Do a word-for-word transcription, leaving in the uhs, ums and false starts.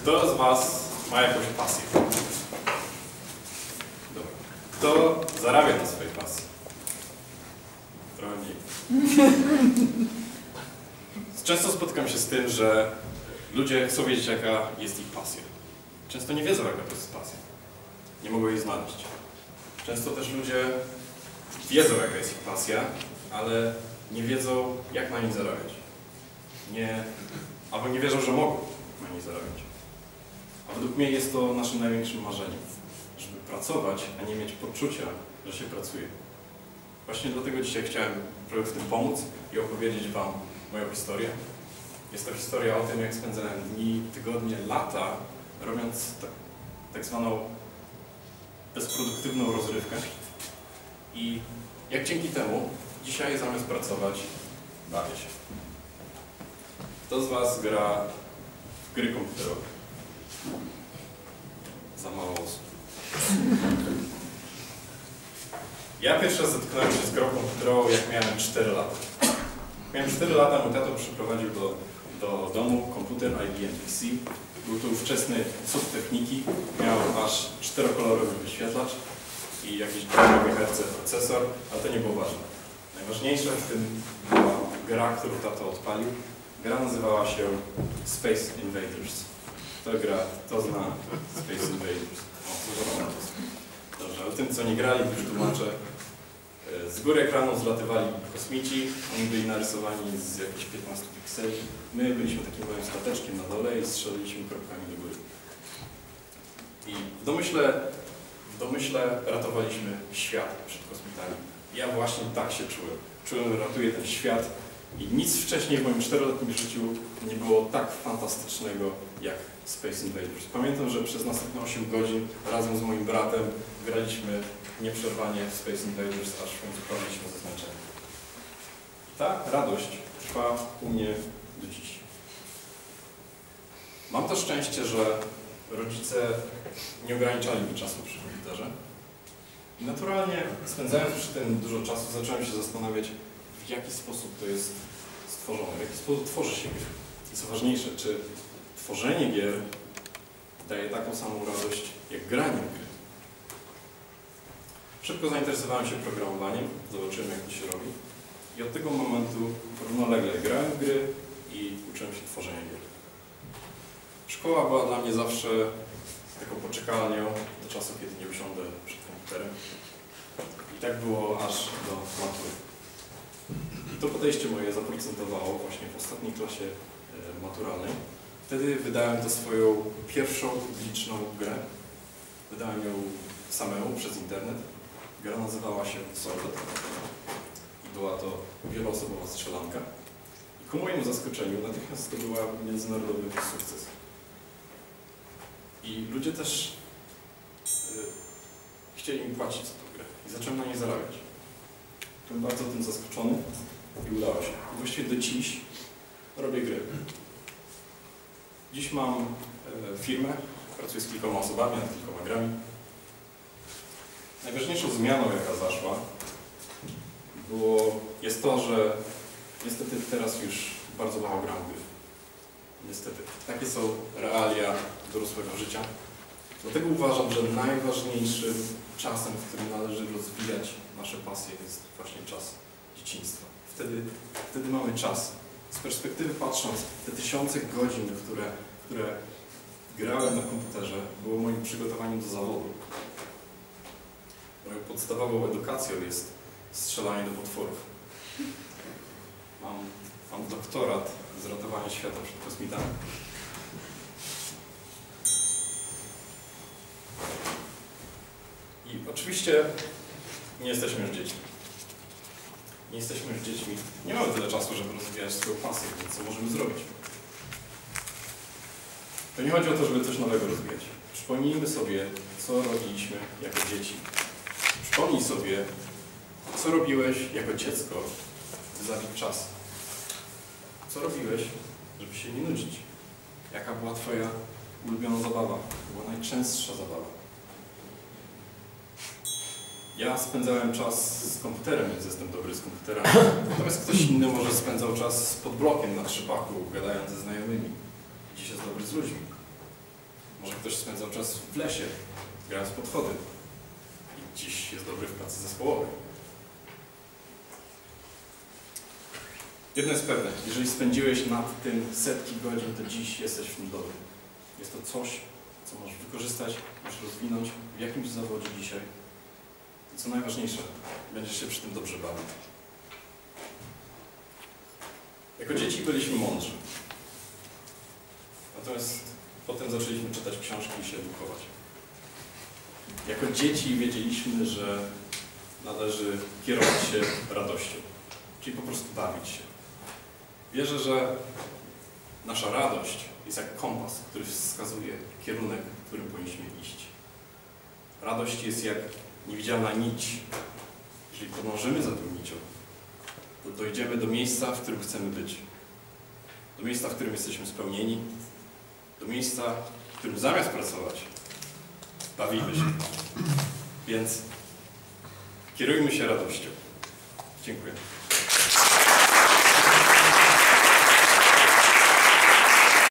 Kto z Was ma jakąś pasję? Dobra. Kto zarabia na swojej pasji? Trochę mniej. Często spotykam się z tym, że ludzie chcą wiedzieć, jaka jest ich pasja. Często nie wiedzą, jaka to jest pasja. Nie mogą jej znaleźć. Często też ludzie wiedzą, jaka jest ich pasja, ale nie wiedzą, jak na niej zarabiać. Nie, albo nie wierzą, że mogą na niej zarabiać. A według mnie jest to naszym największym marzeniem, żeby pracować, a nie mieć poczucia, że się pracuje. Właśnie dlatego dzisiaj chciałem trochę w tym pomóc i opowiedzieć Wam moją historię. Jest to historia o tym, jak spędzałem dni, tygodnie, lata, robiąc tak, tak zwaną bezproduktywną rozrywkę. I jak dzięki temu dzisiaj zamiast pracować, bawię się. Kto z Was gra w gry komputerowe? Za mało osób. Ja pierwszy raz zetknąłem się z grą komputerową, jak miałem cztery lata. Miałem cztery lata, mój tato przyprowadził do, do domu komputer I B M P C. Był to ówczesny cud techniki, miał aż czterokolorowy wyświetlacz i jakiś dwa gigaherce procesor, ale to nie było ważne. Najważniejsze w tym była gra, którą tato odpalił. Gra nazywała się Space Invaders. To gra, to zna Space Invaders. O, dobrze, ale tym, co nie grali, już tłumaczę. Z góry ekranu zlatywali kosmici, oni byli narysowani z jakichś piętnastu pikseli. My byliśmy takim małym stateczkiem na dole i strzeliliśmy kropkami do góry. I w domyśle, w domyśle ratowaliśmy świat przed kosmitami. Ja właśnie tak się czułem. Czułem, że ratuję ten świat i nic wcześniej w moim czteroletnim życiu nie było tak fantastycznego jak Space Invaders. Pamiętam, że przez następne osiem godzin razem z moim bratem graliśmy nieprzerwanie w Space Invaders, aż w końcu padliśmy ze zmęczenia. I ta radość trwa u mnie do dziś. Mam to szczęście, że rodzice nie ograniczali mi czasu przy komputerze. I naturalnie, spędzając przy tym dużo czasu, zacząłem się zastanawiać, w jaki sposób to jest stworzone, w jaki sposób tworzy się gier. I co ważniejsze, czy tworzenie gier daje taką samą radość, jak granie w gry. Szybko zainteresowałem się programowaniem, zobaczyłem, jak to się robi. I od tego momentu równolegle grałem w gry i uczyłem się tworzenia gier. Szkoła była dla mnie zawsze taką poczekalnią do czasu, kiedy nie usiądę przed komputerem. I tak było aż do matury. I to podejście moje zaprocentowało właśnie w ostatniej klasie maturalnej. Wtedy wydałem to swoją pierwszą publiczną grę. Wydałem ją samemu przez internet. Gra nazywała się Soldat i była to wieloosobowa strzelanka. I ku mojemu zaskoczeniu natychmiast to była międzynarodowy sukces. I ludzie też yy, chcieli mi płacić za tę grę i zacząłem na niej zarabiać. Byłem bardzo tym zaskoczony i udało się. I właściwie do dziś robię gry. Dziś mam e, firmę, pracuję z kilkoma osobami nad kilkoma grami. Najważniejszą zmianą, jaka zaszła, było, jest to, że niestety teraz już bardzo mało gram w gry. Niestety. Takie są realia dorosłego życia. Dlatego uważam, że najważniejszym czasem, w którym należy rozwijać nasze pasje, jest właśnie czas dzieciństwa. Wtedy, wtedy mamy czas. Z perspektywy patrząc, te tysiące godzin, które, które grałem na komputerze, było moim przygotowaniem do zawodu. Moją podstawową edukacją jest strzelanie do potworów. Mam, mam doktorat z ratowania świata przed kosmitami. I oczywiście nie jesteśmy już dziećmi. Nie jesteśmy już dziećmi. Nie mamy tyle czasu, żeby rozwijać swoją pasję, więc co możemy zrobić? To nie chodzi o to, żeby coś nowego rozwijać. Przypomnijmy sobie, co robiliśmy jako dzieci. Przypomnij sobie, co robiłeś jako dziecko, by zabić czas. Co robiłeś, żeby się nie nudzić? Jaka była Twoja ulubiona zabawa? To była najczęstsza zabawa. Ja spędzałem czas z komputerem, więc jestem dobry z komputerami. Natomiast ktoś inny może spędzał czas pod blokiem na trzypaku, gadając ze znajomymi. Dziś jest dobry z ludźmi. Może ktoś spędzał czas w lesie, grając w podchody i dziś jest dobry w pracy zespołowej. Jedno jest pewne, jeżeli spędziłeś nad tym setki godzin, to dziś jesteś w tym dobry. Jest to coś, co możesz wykorzystać, możesz rozwinąć w jakimś zawodzie dzisiaj. I co najważniejsze, będziesz się przy tym dobrze bawił. Jako dzieci byliśmy mądrzy. Natomiast potem zaczęliśmy czytać książki i się edukować. Jako dzieci wiedzieliśmy, że należy kierować się radością, czyli po prostu bawić się. Wierzę, że nasza radość jest jak kompas, który wskazuje kierunek, w którym powinniśmy iść. Radość jest jak niewidzialna nić. Jeżeli podążymy za tą nicią, to dojdziemy do miejsca, w którym chcemy być. Do miejsca, w którym jesteśmy spełnieni. Do miejsca, w którym zamiast pracować, bawimy się. Więc kierujmy się radością. Dziękuję.